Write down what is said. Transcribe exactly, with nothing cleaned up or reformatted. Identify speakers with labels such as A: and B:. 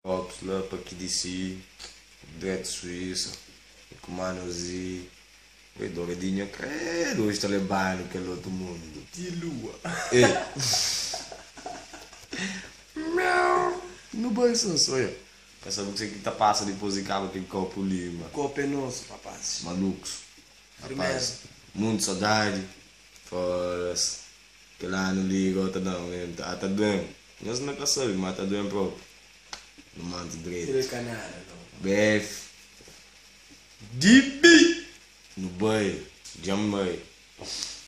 A: Copos lá para aqui de si, direto Suíça, com manozinho. Oi, douradinho, credo, hoje está levando aquele outro mundo.
B: De lua.
A: Ei! Miau! No banho só eu. Quer saber o que você que tá passando depois de cabo aquele copo lima.
B: Copo é nosso, rapaz.
A: Malucos.
B: Primeiro.
A: Rapaz, muito saudade. Fora-se. Que lá não liga, outra não, mesmo. Tá, tá doendo. Nós não é sabe, mas tá doendo próprio. No manto
B: Tira
A: direito.
B: canara, não.
A: B F. D B! No banho. Jambai.